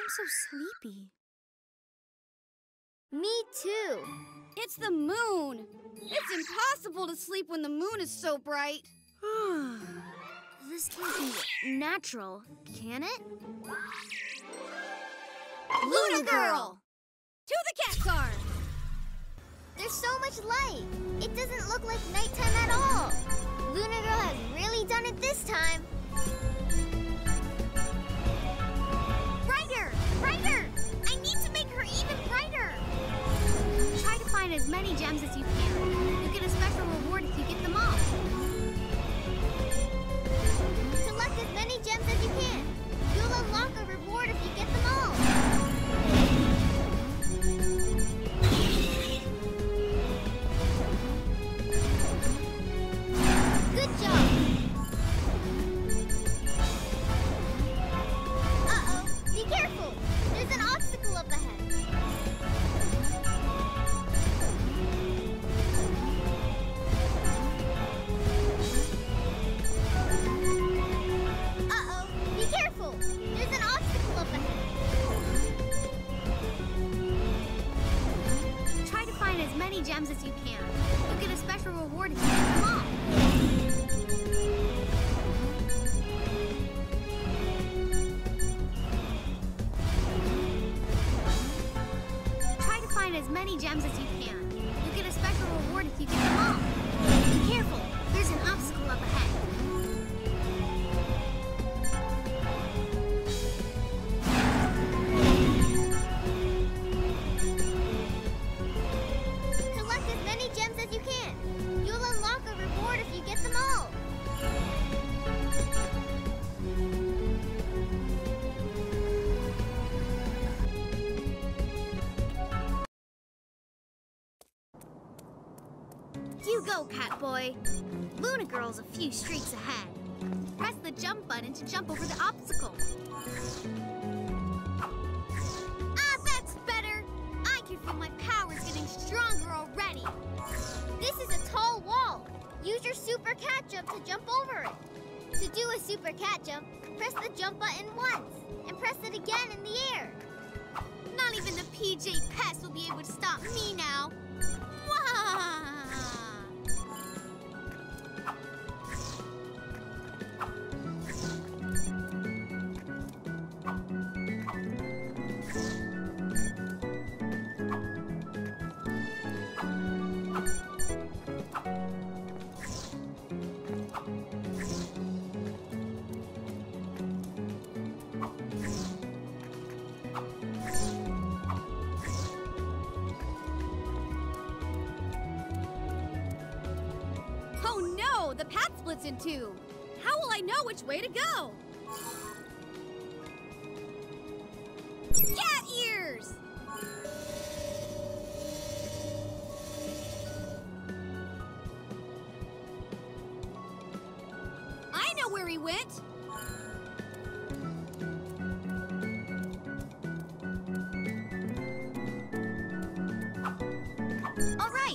so sleepy. Me too. It's the moon. It's impossible to sleep when the moon is so bright. This can't be natural, can it? Luna Girl! To the cat car! There's so much light. It doesn't look like nighttime at all. Luna Girl has really done it this time. Brighter! Brighter! I need to make her even brighter! Try to find as many gems as you can. You get a special reward if you get them all. Collect as many gems as you can. You'll unlock a reward if you get them all. Good job. Uh-oh, be careful. There's an obstacle up ahead. Uh-oh, be careful. There's an obstacle up ahead. Try to find as many gems as you can. You get a special reward if you get them all. Try to find as many gems as you can. You get a special reward if you get them all. Be careful. There's an obstacle up ahead. Collect as many gems as you can. You'll unlock a reward if you get them all. You go, Catboy. Luna Girl's a few streets ahead. Press the jump button to jump over the obstacle. Ah, that's better! I can feel my powers getting stronger already. This is a tall wall. Use your super cat jump to jump over it. To do a super cat jump, press the jump button once and press it again in the air. Not even the PJ Pest will be able to stop me now. Wah! Oh no, the path splits in two. How will I know which way to go? Cat ears! I know where he went. All right.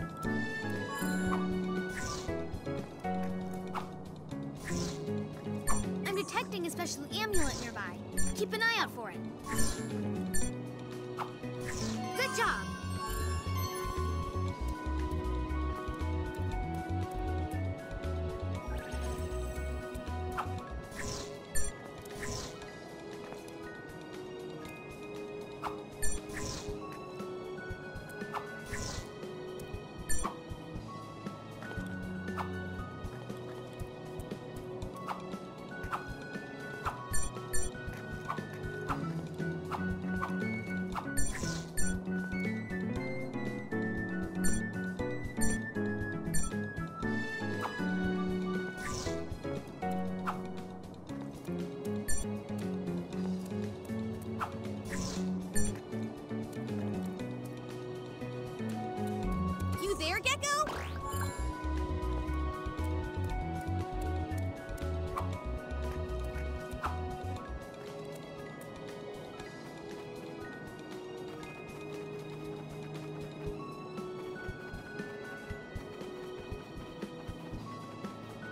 I'm detecting a special amulet nearby. Keep an eye out for it. Good job. You there, Gecko?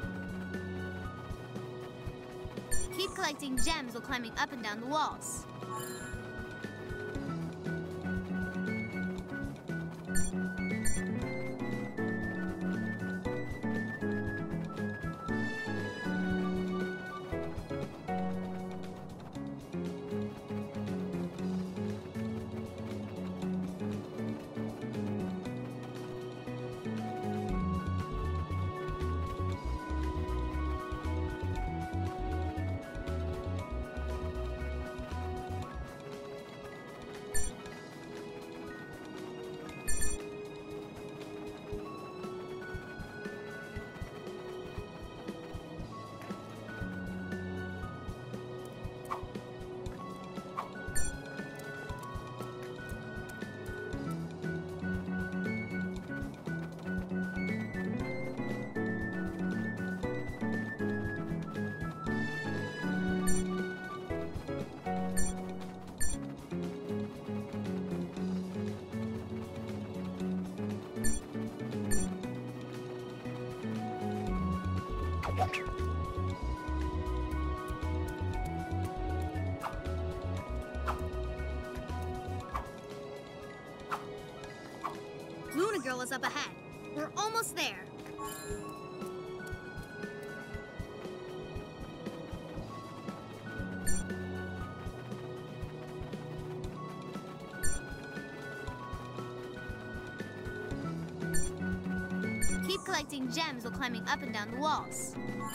Keep collecting gems while climbing up and down the walls. Luna Girl is up ahead. We're almost there. Keep collecting gems while climbing up and down the walls.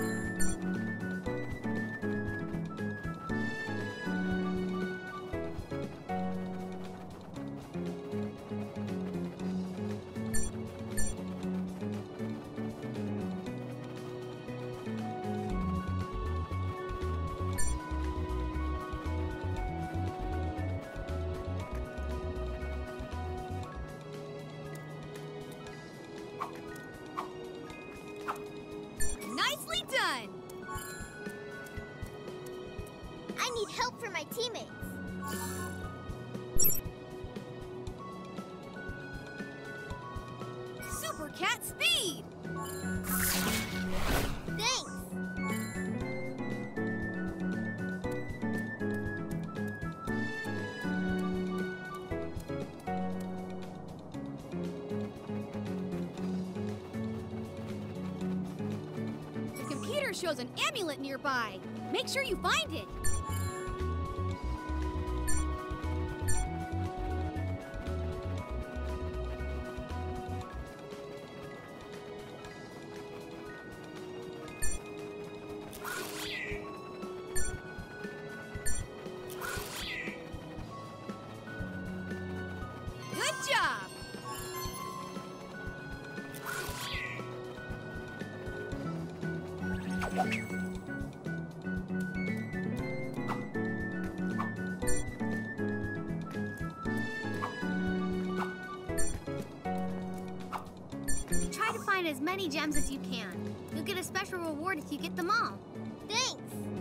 Nicely done! I need help for my teammates. Super Cat speed! Thanks. The computer shows an amulet nearby. Make sure you find it. Good job! Try to find as many gems as you can. You'll get a special reward if you get them all. Thanks.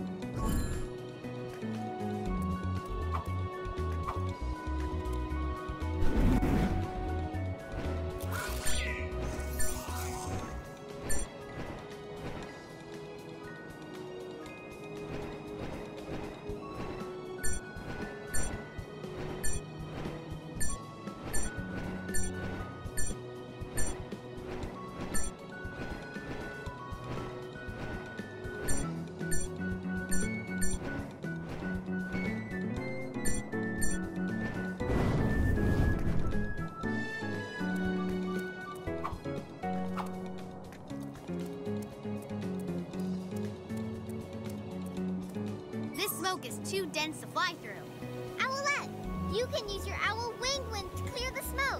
This smoke is too dense to fly through. Owlette, you can use your owl wing wind to clear the smoke.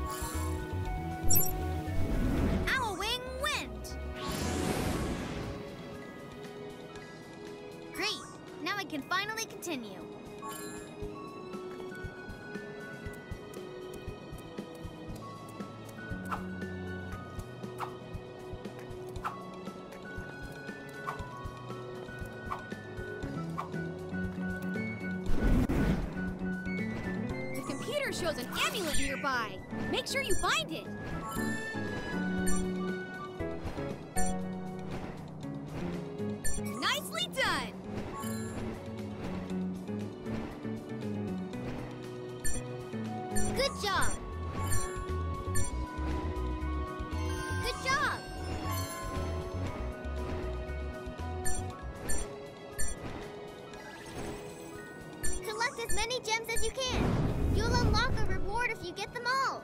Owl Wing Wind! Great! Now I can finally continue. The computer shows an amulet nearby. Make sure you find it. Nicely done! Good job. Good job. Collect as many gems as you can. You'll unlock a reward if you get them all.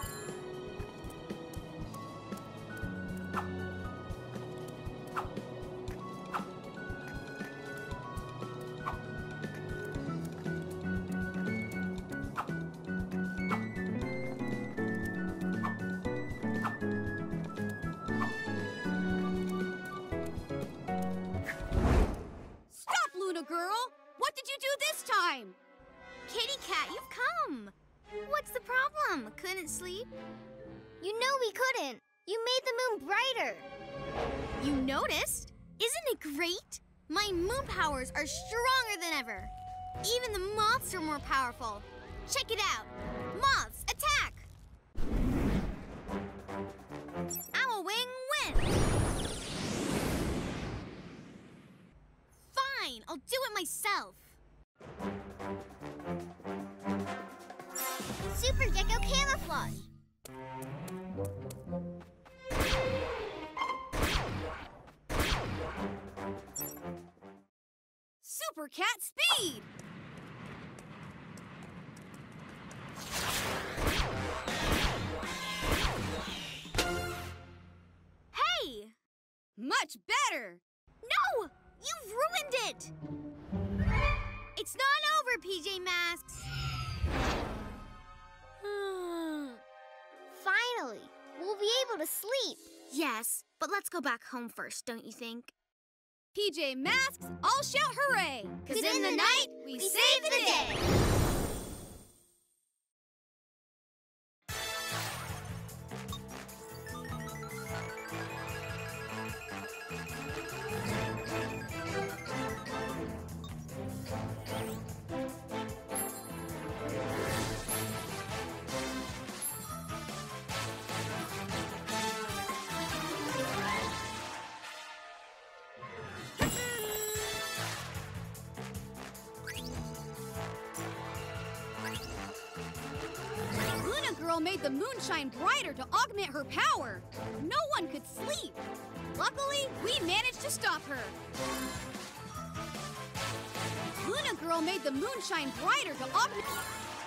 Stop, Luna girl! What did you do this time? Kitty Cat, you've come. What's the problem? Couldn't sleep? You know we couldn't. You made the moon brighter. You noticed? Isn't it great? My moon powers are stronger than ever. Even the moths are more powerful. Check it out. Moths, attack! I'm a win-win. Fine, I'll do it myself. Super Gecko camouflage. Super Cat speed! Hey! Much better! No! You've ruined it! It's not over, PJ Masks! Finally, we'll be able to sleep. Yes, but let's go back home first, don't you think? PJ Masks, all shout hooray! 'Cause in the night, we save the day! Luna girl made the moon shine brighter to augment her power. No one could sleep. Luckily, we managed to stop her. Luna girl made the moon shine brighter to augment...